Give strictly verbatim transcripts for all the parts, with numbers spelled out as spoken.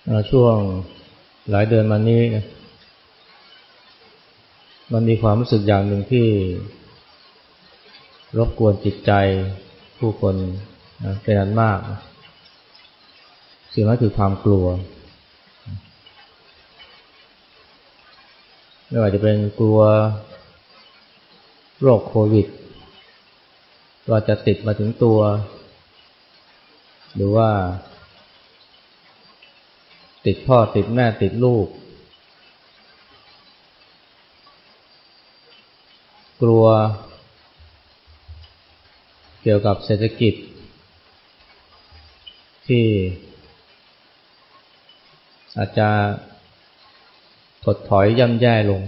ช่วงหลายเดือนมานี้มันมีความรู้สึกอย่างหนึ่งที่รบกวนจิตใจผู้คนเป็นอันมากสิ่งนั้นคือความกลัวไม่ว่าจะเป็นกลัวโรคโควิดว่าจะติดมาถึงตัวหรือว่าติดพ่อติดแม่ติดลูกกลัวเกี่ยวกับเศรษฐกิจที่อาจจะถดถอยย่ำแย่ลง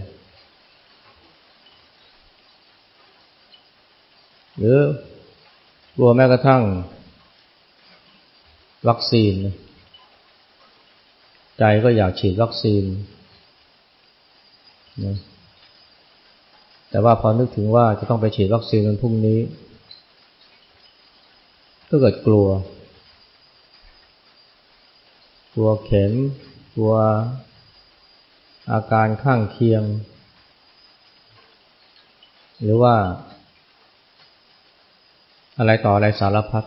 หรือกลัวแม้กระทั่งวัคซีนใจก็อยากฉีดวัคซีนนะแต่ว่าพอนึกถึงว่าจะต้องไปฉีดวัคซีนวันพรุ่งนี้ก็เกิดกลัวกลัวเข็มกลัวอาการข้างเคียงหรือว่าอะไรต่ออะไรสารพัด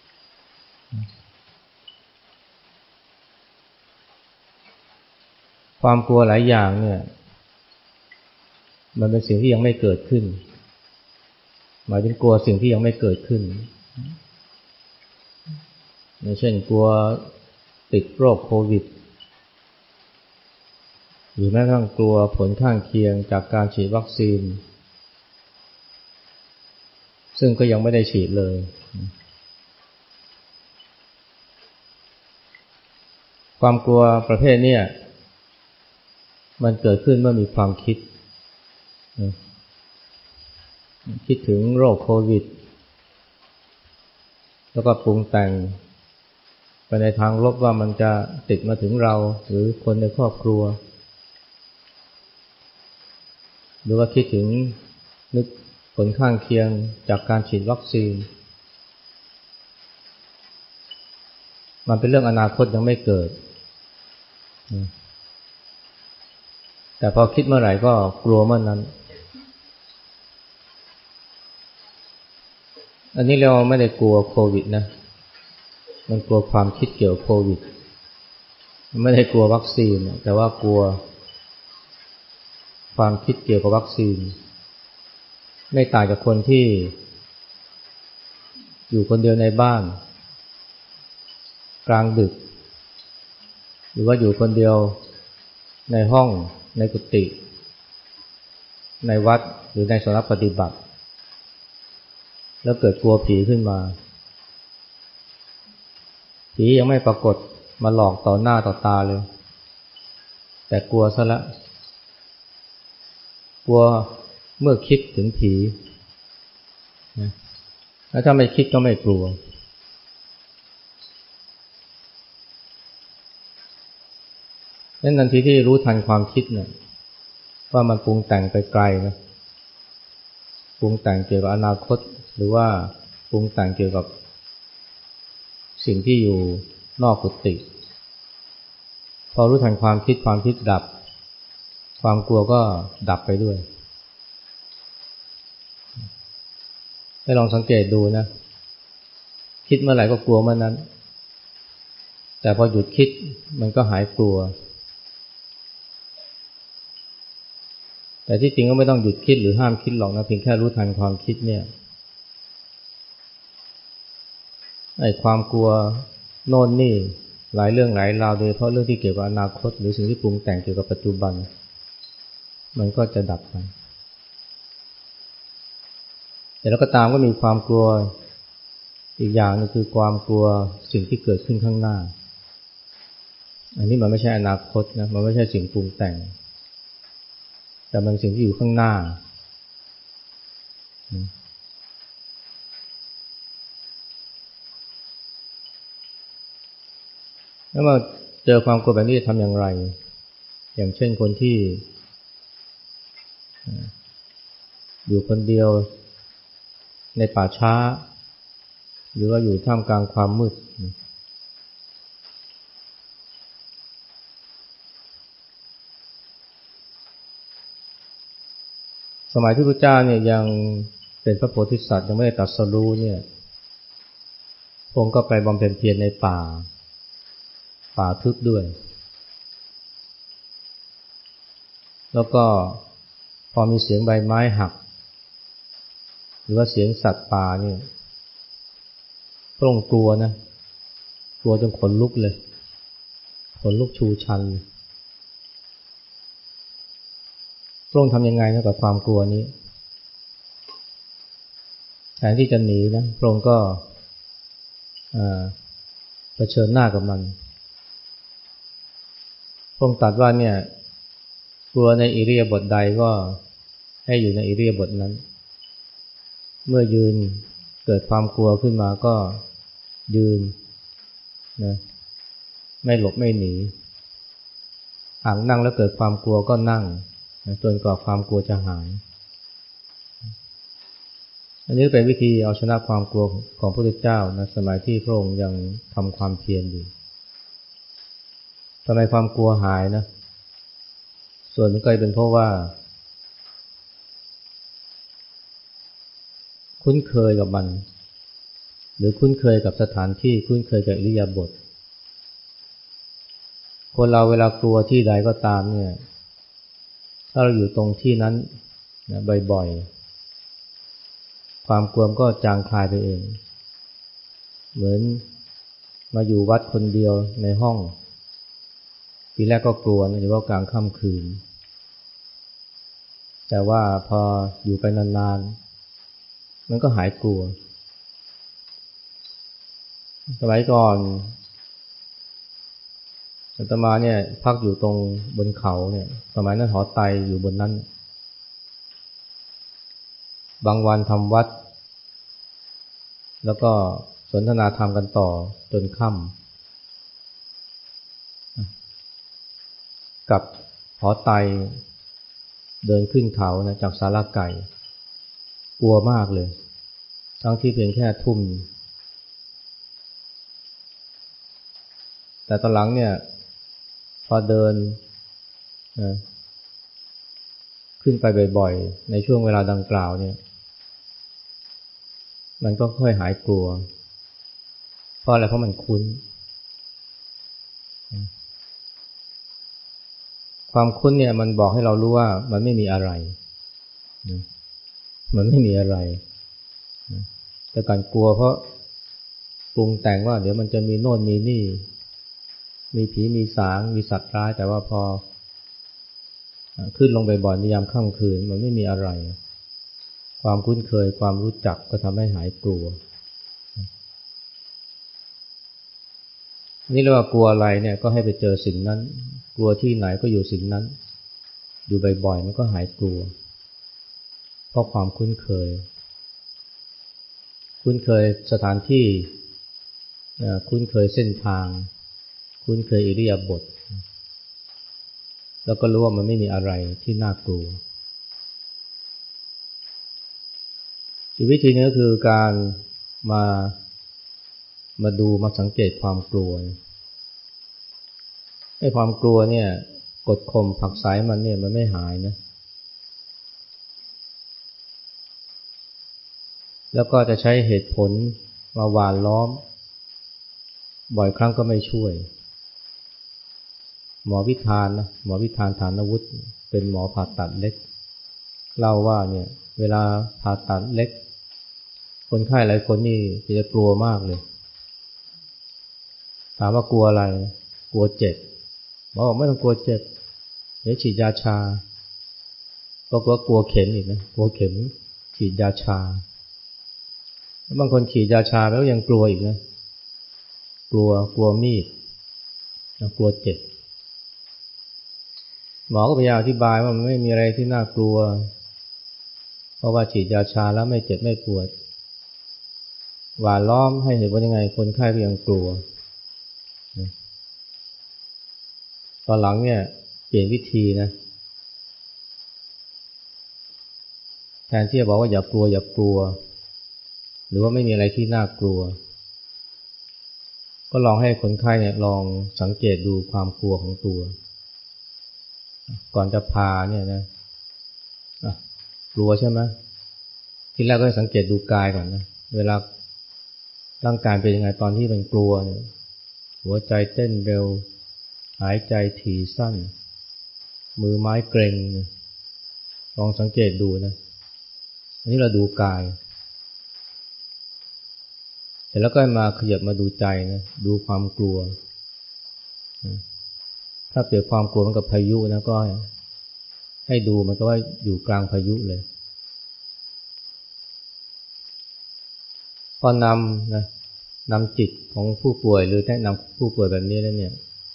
ความกลัวหลายอย่างเนี่ยมันเป็นสิ่งที่ยังไม่เกิดขึ้นหมายถึงกลัวสิ่งที่ยังไม่เกิดขึ้นอย่างเช่นกลัวติดโรคโควิดหรือแม้กระทั่งกลัวผลข้างเคียงจากการฉีดวัคซีนซึ่งก็ยังไม่ได้ฉีดเลยความกลัวประเภทนี้มันเกิดขึ้นเมื่อมีความคิดคิดถึงโรคโควิดแล้วก็ปรุงแต่งไปในทางลบว่ามันจะติดมาถึงเราหรือคนในครอบครัวหรือว่าคิดถึงนึกผลข้างเคียงจากการฉีดวัคซีนมันเป็นเรื่องอนาคตยังไม่เกิดแต่พอคิดเมื่อไหร่ก็กลัวเมื่อนั้นอันนี้เราไม่ได้กลัวโควิดนะมันกลัวความคิดเกี่ยวกับโควิดไม่ได้กลัววัคซีนแต่ว่ากลัวความคิดเกี่ยวกับวัคซีนไม่ต่างจากคนที่อยู่คนเดียวในบ้านกลางดึกหรือว่าอยู่คนเดียวในห้องในกุฏิในวัดหรือในสำนักปฏิบัติแล้วเกิดกลัวผีขึ้นมาผียังไม่ปรากฏมาหลอกต่อหน้าต่อตาเลยแต่กลัวซะละกลัวเมื่อคิดถึงผีแล้วถ้าไม่คิดก็ไม่กลัวนั่นทันทีที่รู้ทันความคิดเนี่ยว่ามันปรุงแต่งไปไกลนะปรุงแต่งเกี่ยวกับอนาคตหรือว่าปรุงแต่งเกี่ยวกับสิ่งที่อยู่นอกกุฏิพอรู้ทันความคิดความคิดดับความกลัวก็ดับไปด้วยให้ลองสังเกตดูนะคิดเมื่อไหร่ก็กลัวเมื่อนั้นแต่พอหยุดคิดมันก็หายกลัวแต่ที่จริงก็ไม่ต้องหยุดคิดหรือห้ามคิดหรอกนะเพียงแค่รู้ทันความคิดเนี่ยไอ้ความกลัวโน่นนี่หลายเรื่องหลายราวโดยเฉพาะเรื่องที่เกี่ยวกับอนาคตหรือสิ่งที่ปรุงแต่งเกี่ยวกับปัจจุบันมันก็จะดับไปแต่แล้วก็ตามก็มีความกลัวอีกอย่างนึงคือความกลัวสิ่งที่เกิดขึ้นข้างหน้าอันนี้มันไม่ใช่อนาคตนะมันไม่ใช่สิ่งปรุงแต่งแต่มันสิ่งที่อยู่ข้างหน้าแล้วมาเจอความกลัวแบบนี้จะทำอย่างไรอย่างเช่นคนที่อยู่คนเดียวในป่าช้าหรือว่าอยู่ท่ามกลางความมืดสมัยที่พระเจ้าเนี่ยยังเป็นพระโพธิสัตว์ยังไม่ได้ตรัสรู้เนี่ยพระองค์ก็ไปบำเพ็ญเพียรในป่าป่าทึบด้วยแล้วก็พอมีเสียงใบไม้หักหรือว่าเสียงสัตว์ป่าเนี่ยพระองค์กลัวนะกลัวจนขนลุกเลยขนลุกชูชันพระองค์ทำยังไงนะกับความกลัวนี้แทนที่จะหนีนะพระองค์ก็เผชิญหน้ากับมันพระองค์ตรัสว่าเนี่ยกลัวในอิริยาบถใดก็ให้อยู่ในอิริยาบถนั้นเมื่อยืนเกิดความกลัวขึ้นมาก็ยืนนะไม่หลบไม่หนีหากนั่งแล้วเกิดความกลัวก็นั่งนะจนกว่าความกลัวจะหายอันนี้เป็นวิธีเอาชนะความกลัวของพระพุทธเจ้านะสมัยที่พระองค์ยังทำความเพียรอยู่ทำไมความกลัวหายนะส่วนนึงก็เป็นเพราะว่าคุ้นเคยกับมันหรือคุ้นเคยกับสถานที่คุ้นเคยกับอิริยาบถคนเราเวลากลัวที่ใดก็ตามเนี่ยถ้าเราอยู่ตรงที่นั้นนะบ่อยๆความกลัวก็จางคลายไปเองเหมือนมาอยู่วัดคนเดียวในห้องทีแรกก็กลัวนะเฉพาะกลางค่ำคืนแต่ว่าพออยู่ไปนานๆมันก็หายกลัวสมัยก่อนอาตมาเนี่ยพักอยู่ตรงบนเขาเนี่ยสมัยนั้นหอไตอยู่บนนั้นบางวันทำวัดแล้วก็สนทนาธรรมกันต่อจนค่ำกับหอไตเดินขึ้นเขานะจากศาลาไก่กลัวมากเลยทั้งที่เพียงแค่ทุ่มแต่ตอนหลังเนี่ยพอเดินนะขึ้นไปบ่อยๆในช่วงเวลาดังกล่าวเนี่ยมันก็ค่อยหายกลัวเพราะอะไรเพราะมันคุ้นความคุ้นเนี่ยมันบอกให้เรารู้ว่ามันไม่มีอะไรมันไม่มีอะไรแต่การกลัวเพราะปรุงแต่งว่าเดี๋ยวมันจะมีโน่นมีนี่มีผีมีสางมีสัตว์ร้ายแต่ว่าพอขึ้นลงไปบ่อยในยามค่ำคืนมันไม่มีอะไรความคุ้นเคยความรู้จักก็ทำให้หายกลัวนี่เรียกว่ากลัวอะไรเนี่ยก็ให้ไปเจอสิ่งนั้นกลัวที่ไหนก็อยู่สิ่งนั้นอยู่บ่อยๆมันก็หายกลัวเพราะความคุ้นเคยคุ้นเคยสถานที่คุ้นเคยเส้นทางคุ้นเคยอิริยาบถแล้วก็รู้ว่ามันไม่มีอะไรที่น่ากลัวอีกวิธีนึงก็คือการมามาดูมาสังเกตความกลัวไอ้ความกลัวเนี่ยกดข่มผลักไสมันเนี่ยมันไม่หายนะแล้วก็จะใช้เหตุผลมาหว่านล้อมบ่อยครั้งก็ไม่ช่วยหมอวิธานนะหมอวิธานฐานวุฒิเป็นหมอผ่าตัดเล็กเล่าว่าเนี่ยเวลาผ่าตัดเล็กคนไข้หลายคนนี่จะกลัวมากเลยถามว่ากลัวอะไรกลัวเจ็บหมอบอกไม่ต้องกลัวเจ็บเดี๋ยวฉีดยาชาก็กลัวกลัวเข็มอีกนะกลัวเข็มฉีดยาชาบางคนฉีดยาชาแล้วยังกลัวอีกนะกลัวกลัวมีดกลัวเจ็บหมอก็พยายามอธิบายว่ามันไม่มีอะไรที่น่ากลัวเพราะว่าฉีดยาชาแล้วไม่เจ็บไม่ปวดหว่านล้อมให้เห็นว่ายังไงคนไข้ก็ยังกลัวตอนหลังเนี่ยเปลี่ยนวิธีนะแทนที่จะบอกว่าอย่ากลัวอย่ากลัวหรือว่าไม่มีอะไรที่น่ากลัวก็ลองให้คนไข้เนี่ยลองสังเกตดูความกลัวของตัวก่อนจะพาเนี่ยนะกลัวใช่ไหมทีแรกก็สังเกตดูกายก่อนนะเวลาร่างกายเป็นยังไงตอนที่มันกลัวเนี่ยหัวใจเต้นเร็วหายใจถี่สั้นมือไม้เกร็งลองสังเกตดูนะอันนี้เราดูกายแต่แล้วก็มาขยับมาดูใจนะดูความกลัวถ้าเปรียบความกลัวมันกับพายุนะก็ให้ดูมันก็ว่าอยู่กลางพายุเลยพอนำนะนำจิตของผู้ป่วยหรือแนะนำผู้ป่วยแบบนี้แล้วเนี่ย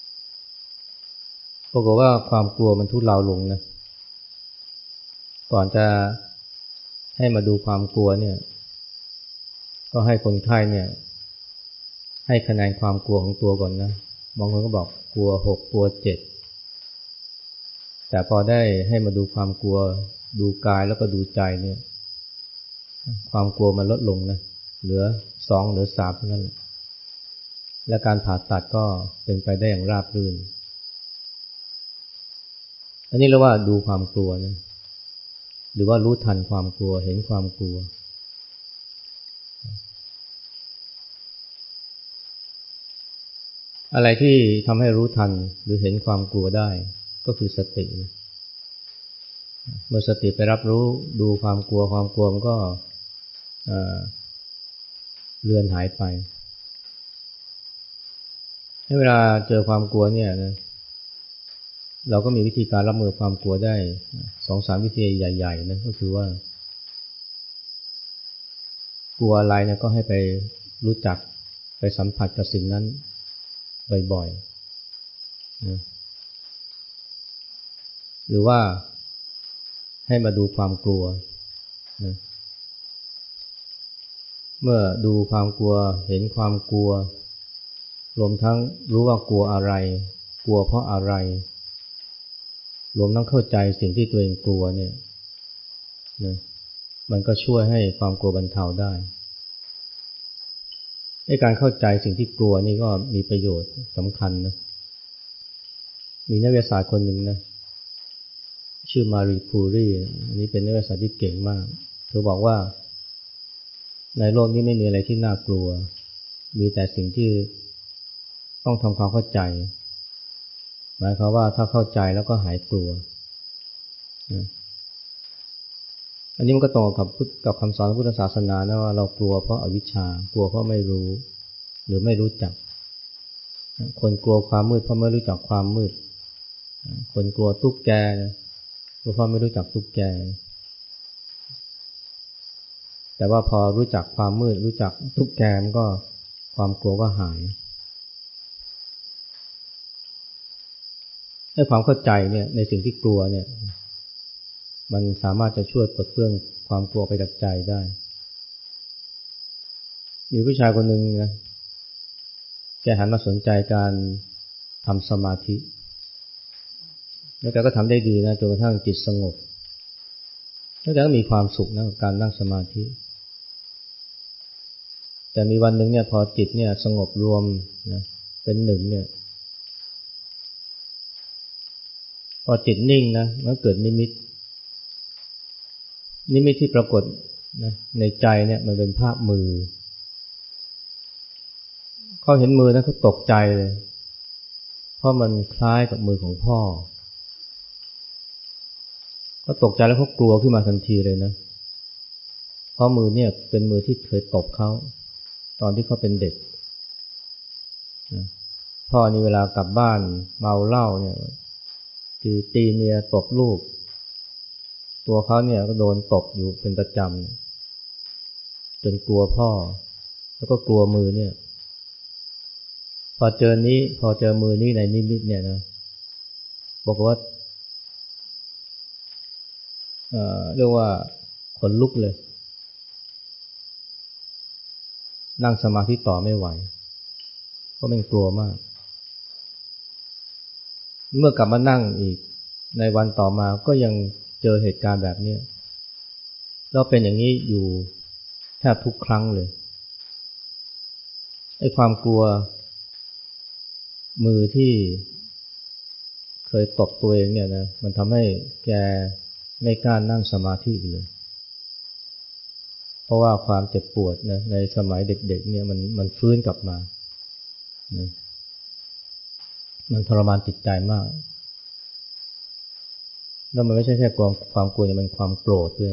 ปรากฏว่าความกลัวมันทุเลาลงนะก่อนจะให้มาดูความกลัวเนี่ยก็ให้คนไข้เนี่ยให้คะแนนความกลัวของตัวก่อนนะบางคนก็บอกกลัวหกกลัวเจ็ดแต่พอได้ให้มาดูความกลัวดูกายแล้วก็ดูใจเนี่ยความกลัวมันลดลงนะเหลือสองเหลือสามเท่านั้นและการผ่าตัดก็เป็นไปได้อย่างราบรื่นอันนี้เรียกว่าดูความกลัวนะหรือว่ารู้ทันความกลัวเห็นความกลัวอะไรที่ทำให้รู้ทันหรือเห็นความกลัวได้ก็คือสติเมื่อสติไปรับรู้ดูความกลัวความกลัวมันก็เลือนหายไปในเวลาเจอความกลัวเนี่ยนะเราก็มีวิธีการรับมือความกลัวได้สองสามวิธีใหญ่ๆนะก็คือว่ากลัวอะไรเนี่ยก็ให้ไปรู้จักไปสัมผัสกับสิ่งนั้นบ่อยๆนะหรือว่าให้มาดูความกลัวนะเมื่อดูความกลัวเห็นความกลัวรวมทั้งรู้ว่ากลัวอะไรกลัวเพราะอะไรรวมทั้งเข้าใจสิ่งที่ตัวเองกลัวเนี่ยนะมันก็ช่วยให้ความกลัวบรรเทาได้ในการเข้าใจสิ่งที่กลัวนี่ก็มีประโยชน์สำคัญนะมีนักวิทยาศาสตร์คนหนึ่งนะชื่อมารีคูรีอันนี้เป็นนักวิทยาศาสตร์ที่เก่งมากเธอบอกว่าในโลกนี้ไม่มีอะไรที่น่ากลัวมีแต่สิ่งที่ต้องทำความเข้าใจหมายความว่าถ้าเข้าใจแล้วก็หายกลัวนะอันนี้มันก็ตรงกับกับคำสอนของพุทธศาสนานะว่าเรากลัวเพราะอวิชชากลัวเพราะไม่รู้หรือไม่รู้จักคนกลัวความมืดเพราะไม่รู้จักความมืดคนกลัวตุ๊กแกเพราะไม่รู้จักตุ๊กแกแต่ว่าพอรู้จักความมืดรู้จักตุ๊กแกมันก็ความกลัวก็หายให้ความเข้าใจเนี่ยในสิ่งที่กลัวเนี่ยมันสามารถจะช่วยปลดเปลื้องความกลัวไปจากใจได้มีผู้ชายคนหนึ่งนะแกหันมาสนใจการทำสมาธิแล้วแกก็ทำได้ดีนะจนกระทั่งจิตสงบแล้วแกก็มีความสุขนะกับการนั่งสมาธิแต่มีวันหนึ่งเนี่ยพอจิตเนี่ยสงบรวมนะเป็นหนึ่งเนี่ยพอจิตนิ่งนะมันเกิดนิมิตนิมิตที่ปรากฏนะในใจเนี่ยมันเป็นภาพมือเขาเห็นมือนะเขาตกใจเลยเพราะมันคล้ายกับมือของพ่อเขาตกใจแล้วเขากลัวขึ้นมาทันทีเลยนะเพราะมือเนี่ยเป็นมือที่เคยตบเขาตอนที่เขาเป็นเด็กนะพ่อนี่เวลากลับบ้านเมาเหล้าเนี่ยตีตีเมียตบลูกตัวเขาเนี่ยก็โดนตบอยู่เป็นประจำจนกลัวพ่อแล้วก็กลัวมือเนี่ยพอเจอนี้พอเจอมือนี้ในนิมิตเนี่ยนะบอกว่าเอ่อเรียกว่าขนลุกเลยนั่งสมาธิต่อไม่ไหวเพราะมันกลัวมากเมื่อกลับมานั่งอีกในวันต่อมาก็ยังเจอเหตุการณ์แบบนี้แล้วเป็นอย่างนี้อยู่แทบทุกครั้งเลยไอ้ความกลัวมือที่เคยตบตัวเองเนี่ยนะมันทำให้แกไม่กล้านั่งสมาธิอีกเลยเพราะว่าความเจ็บปวดนะในสมัยเด็กๆเนี่ยมันมันฟื้นกลับมานะมันทรมานจิตใจมากแล้วมันไม่ใช่แค่ความความกลัวมันความโกรธด้วย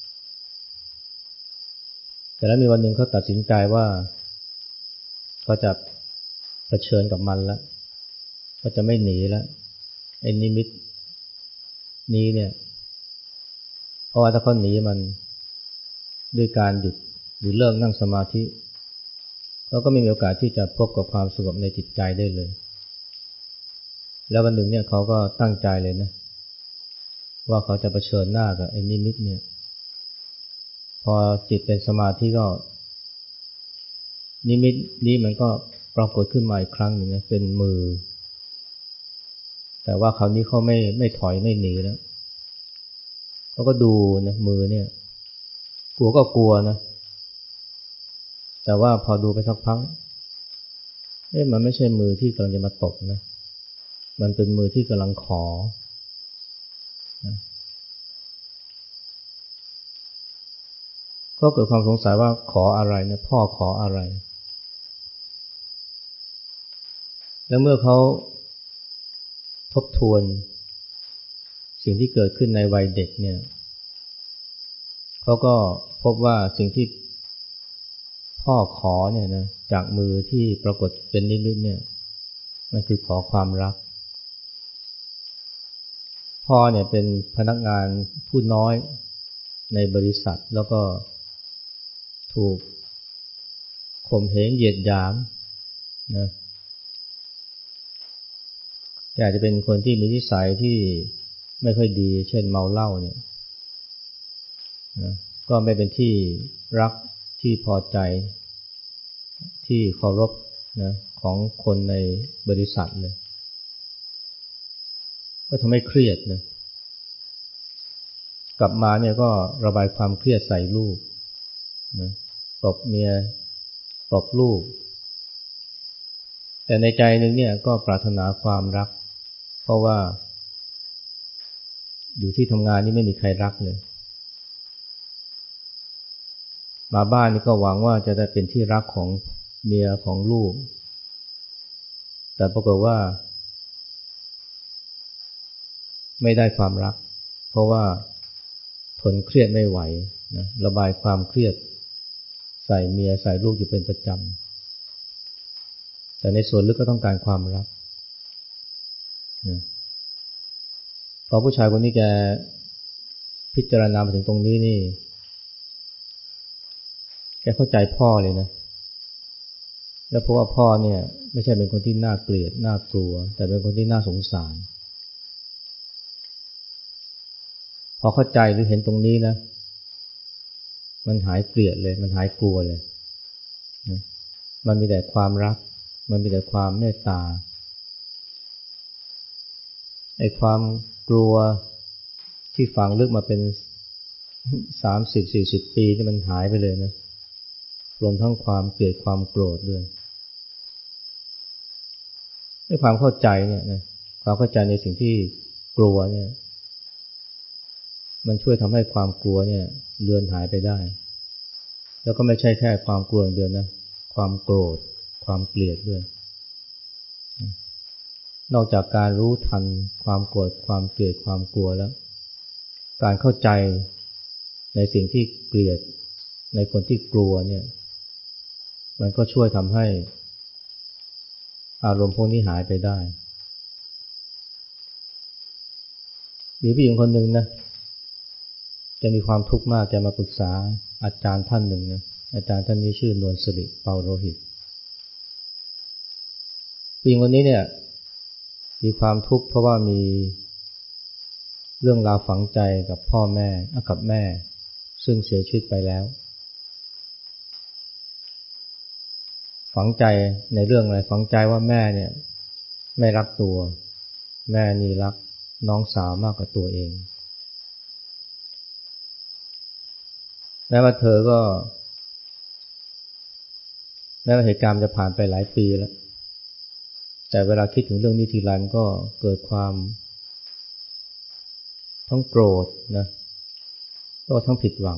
แต่แล้วมีวันหนึ่งเขาตัดสินใจว่าเขาจะเผชิญกับมันแล้วเขาจะไม่หนีแล้วไอ้นิมิตนี้เนี่ยเพราะว่าถ้าเขาหนีมันด้วยการหยุดหรือเลิกนั่งสมาธิเขาก็ไม่มีโอกาสที่จะพบกับความสงบในจิตใจได้เลยแล้ววันหนึ่งเนี่ยเขาก็ตั้งใจเลยนะว่าเขาจะเผชิญหน้ากับไอ้นิมิตเนี่ยพอจิตเป็นสมาธิก็นิมิตนี้มันก็ปรากฏขึ้นมาอีกครั้งหนึ่งนะเป็นมือแต่ว่าคราวนี้เขาไม่ไม่ถอยไม่หนีแล้วเขาก็ดูนะมือเนี่ยกลัวก็กลัวนะแต่ว่าพอดูไปสักพักเอ๊ะมันไม่ใช่มือที่กำลังจะมาตบนะมันเป็นมือที่กำลังขอนะก็เกิดความสงสัยว่าขออะไรเนี่ยพ่อขออะไรแล้วเมื่อเขาทบทวนสิ่งที่เกิดขึ้นในวัยเด็กเนี่ยเขาก็พบว่าสิ่งที่พ่อขอเนี่ยนะจากมือที่ปรากฏเป็นนิมิตเนี่ยมันคือขอความรักพ่อเนี่ยเป็นพนักงานผู้น้อยในบริษัทแล้วก็ถูกข่มเหงเหยียดหยามนะอาจจะเป็นคนที่มีนิสัยที่ไม่ค่อยดีเช่นเมาเหล้าเนี่ยนะก็ไม่เป็นที่รักที่พอใจที่เคารพนะของคนในบริษัทเลยก็ทำให้เครียดนะกลับมาเนี่ยก็ระบายความเครียดใส่ลูกนะตบเมียตบลูกแต่ในใจนึงเนี่ยก็ปรารถนาความรักเพราะว่าอยู่ที่ทำงานนี่ไม่มีใครรักเลยมาบ้านนี่ก็หวังว่าจะได้เป็นที่รักของเมียของลูกแต่ปรากฏว่าไม่ได้ความรักเพราะว่าทนเครียดไม่ไหวนะระบายความเครียดใส่เมียใส่ลูกอยู่เป็นประจำแต่ในส่วนลึกก็ต้องการความรักนะพอผู้ชายคนนี้แกพิจารณามาถึงตรงนี้นี่แกเข้าใจพ่อเลยนะแล้วเพราะว่าพ่อเนี่ยไม่ใช่เป็นคนที่น่าเกลียดน่ากลัวแต่เป็นคนที่น่าสงสารพอเข้าใจหรือเห็นตรงนี้นะมันหายเกลียดเลยมันหายกลัวเลยนะมันมีแต่ความรักมันมีแต่ความเมตตาไอ้ความกลัวที่ฝังลึกมาเป็นสามสิบ สี่สิบปีนี่มันหายไปเลยนะรวมทั้งความเกลียดความโกรธด้วยไอ้ความเข้าใจเนี่ยนะความเข้าใจในสิ่งที่กลัวเนี่ยมันช่วยทำให้ความกลัวเนี่ยเลือนหายไปได้แล้วก็ไม่ใช่แค่ความกลัวอย่างเดียวนะความโกรธความเกลียดด้วยนอกจากการรู้ทันความโกรธความเกลียดความกลัวแล้วการเข้าใจในสิ่งที่เกลียดในคนที่กลัวเนี่ยมันก็ช่วยทำให้อารมณ์พวกนี้หายไปได้มีผู้หญิงคนหนึ่งนะจะมีความทุกข์มากแกมาปรึกษาอาจารย์ท่านหนึ่งนะอาจารย์ท่านนี้ชื่อนวลสิริเปาโรหิตผู้หญิงคนนี้เนี่ยมีความทุกข์เพราะว่ามีเรื่องราวฝังใจกับพ่อแม่กับแม่ซึ่งเสียชีวิตไปแล้วฝังใจในเรื่องอะไรฝังใจว่าแม่เนี่ยไม่รักตัวแม่นี่รักน้องสาวมากกว่าตัวเองแม้ว่าเธอก็แม้ว่าเหตุการณ์จะผ่านไปหลายปีแล้วแต่เวลาคิดถึงเรื่องนี้ทีไรก็เกิดความทั้งโกรธนะก็ทั้งผิดหวัง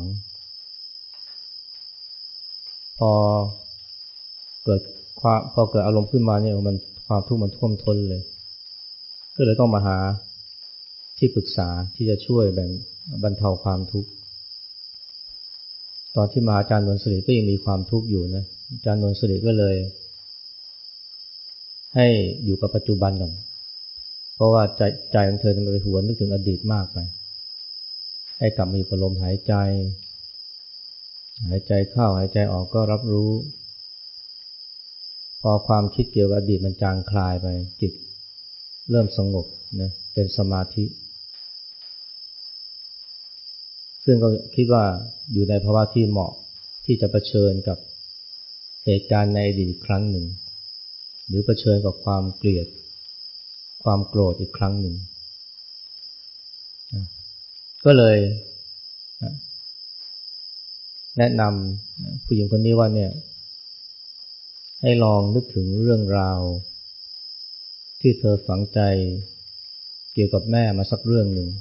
พอเกิดความพอเกิดอารมณ์ขึ้นมาเนี่ยมันความทุกข์มันท่วมท้นเลยก็เลยต้องมาหาที่ปรึกษาที่จะช่วยแบ่งบรรเทาความทุกข์ตอนที่มาอาจารย์นวลสิริก็ยังมีความทุกข์อยู่นะอาจารย์นวลสิริก็เลยให้อยู่กับปัจจุบันก่อนเพราะว่าใจใจของเธอมันไปหวนนึกถึงอดีตมากไปให้กลับมาอยู่กับลมหายใจหายใจเข้าหายใจออกก็รับรู้พอความคิดเกี่ยวกับอดีตมันจางคลายไปจิตเริ่มสงบนะเป็นสมาธิซึ่งก็คิดว่าอยู่ในภาวะที่เหมาะที่จะเผชิญกับเหตุการณ์ในอดีตครั้งหนึ่งหรือเผชิญกับความเกลียดความโกรธอีกครั้งหนึ่งก็เลยแนะนำผู้หญิงคนนี้ว่าเนี่ยให้ลองนึกถึงเรื่องราวที่เธอฝังใจเกี่ยวกับแม่มาสักเรื่องหนึ่ง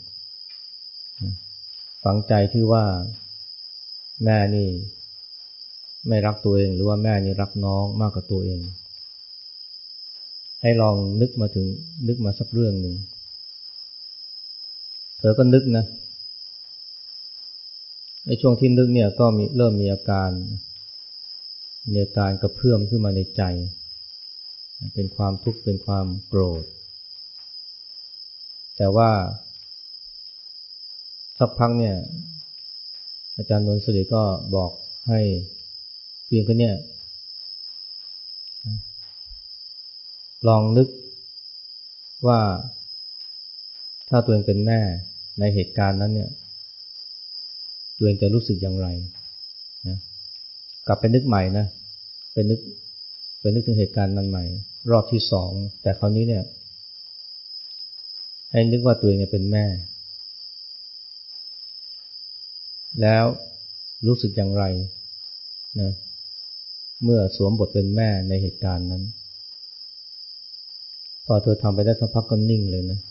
ฝังใจที่ว่าแม่นี่ไม่รักตัวเองหรือว่าแม่นี่รักน้องมากกว่าตัวเองให้ลองนึกมาถึงนึกมาสักเรื่องหนึ่งเธอก็นึกนะในช่วงที่นึกเนี่ยก็มีเริ่มมีอาการมีอาการกระเพื่อมขึ้นมาในใจเป็นความทุกข์เป็นความโกรธแต่ว่าสักพักเนี่ยอาจารย์นวลสิริก็บอกให้เพียงแค่นี้ลองนึกว่าถ้าตัวเองเป็นแม่ในเหตุการณ์นั้นเนี่ยตัวเองจะรู้สึกอย่างไรนะกลับไปนึกใหม่นะไปนึกไปนึกถึงเหตุการณ์นั้นใหม่รอบที่สองแต่คราวนี้เนี่ยให้นึกว่าตัวเองเนี่ยเป็นแม่แล้วรู้สึกอย่างไรนะเมื่อสวมบทเป็นแม่ในเหตุการณ์นั้นพอเธอทำไปได้สักพักก็นิ่งเลยนะ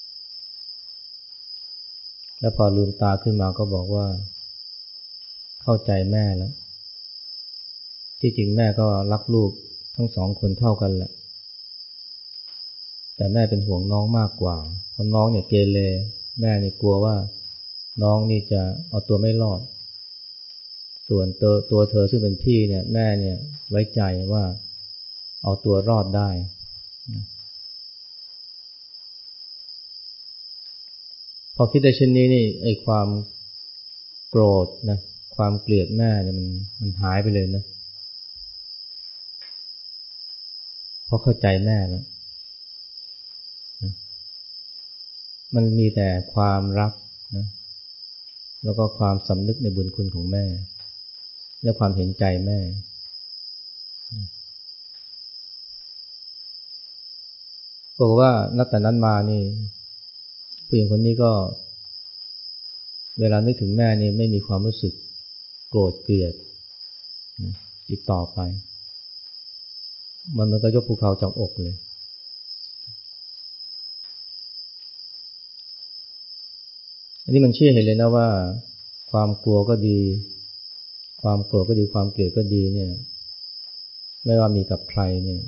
แล้วพอลืมตาขึ้นมาก็บอกว่าเข้าใจแม่แล้วที่จริงแม่ก็รักลูกทั้งสองคนเท่ากันแหละแต่แม่เป็นห่วงน้องมากกว่าเพราะน้องเนี่ยเกเรแม่นี่กลัวว่าน้องนี่จะเอาตัวไม่รอดส่วนตัวตัวเธอซึ่งเป็นพี่เนี่ยแม่เนี่ยไว้ใจว่าเอาตัวรอดได้พอคิดได้เช่นนี้นี่ไอ้ความโกรธนะความเกลียดแม่เนี่ยมันมันหายไปเลยนะเพราะเข้าใจแม่แล้วมันมีแต่ความรักนะแล้วก็ความสำนึกในบุญคุณของแม่และความเห็นใจแม่บอกว่านับแต่นั้นมานี่ผู้หญิงคนนี้ก็เวลานึกถึงแม่นี่ไม่มีความรู้สึกโกรธเกลียดอีกต่อไปมันมันก็ยกภูเขาจากอกเลยอันนี้มันเชื่อเห็นเลยนะว่าความกลัวก็ดีความโกรธก็ดีความเกลียดก็ดีเนี่ยไม่ว่ามีกับใครเนี่ย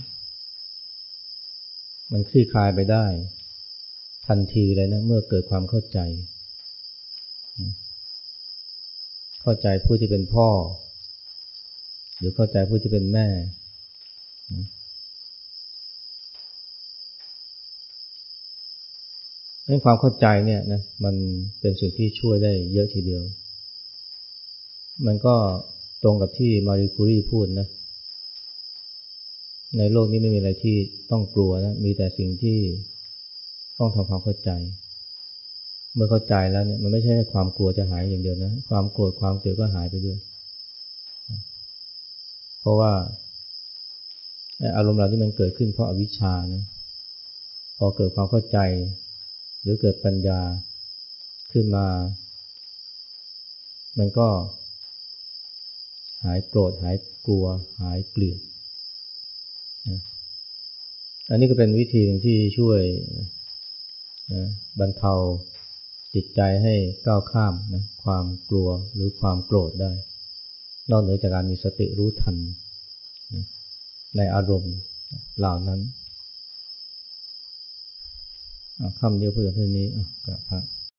มันคลี่คลายไปได้ทันทีเลยนะเมื่อเกิดความเข้าใจเข้าใจผู้ที่เป็นพ่อหรือเข้าใจผู้ที่เป็นแม่เรื่องความเข้าใจเนี่ยนะมันเป็นสิ่งที่ช่วยได้เยอะทีเดียวมันก็ตรงกับที่มารีคูรีพูดนะในโลกนี้ไม่มีอะไรที่ต้องกลัวนะมีแต่สิ่งที่ต้องทำความเข้าใจเมื่อเข้าใจแล้วเนี่ยมันไม่ใช่ความกลัวจะหายอย่างเดียวนะความโกรธความเกลียดก็หายไปด้วยเพราะว่าอารมณ์เหล่านี้มันเกิดขึ้นเพราะอวิชชานะพอเกิดความเข้าใจหรือเกิดปัญญาขึ้นมามันก็หายโกรธหายกลัวหายเกลียดนะอันนี้ก็เป็นวิธีที่ช่วยนะบรรเทาจิตใจให้ก้าวข้ามนะความกลัวหรือความโกรธได้นอกเหนือจากการมีสติรู้ทันนะในอารมณ์เหล่านั้นคำเดียวพูดอย่างนี้อ่ะกราบพระ